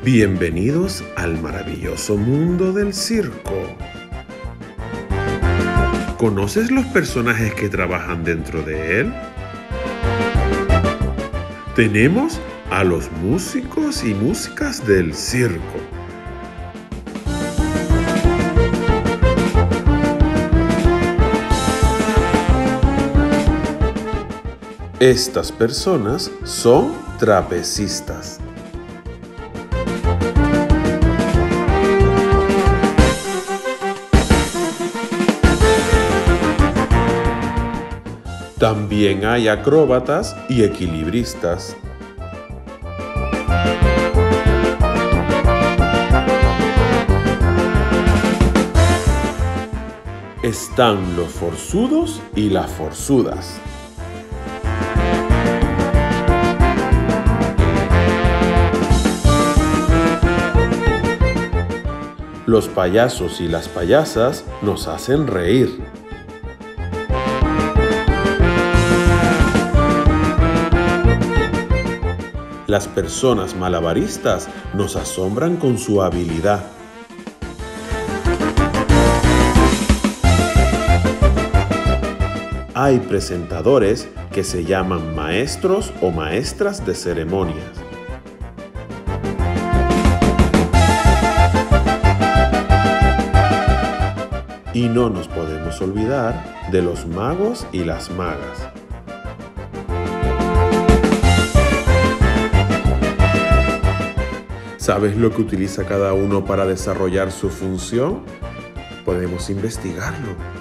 Bienvenidos al maravilloso mundo del circo. ¿Conoces los personajes que trabajan dentro de él? Tenemos a los músicos y músicas del circo. Estas personas son trapecistas. También hay acróbatas y equilibristas. Están los forzudos y las forzudas. Los payasos y las payasas nos hacen reír. Las personas malabaristas nos asombran con su habilidad. Hay presentadores que se llaman maestros o maestras de ceremonias. Y no nos podemos olvidar de los magos y las magas. ¿Sabes lo que utiliza cada uno para desarrollar su función? Podemos investigarlo.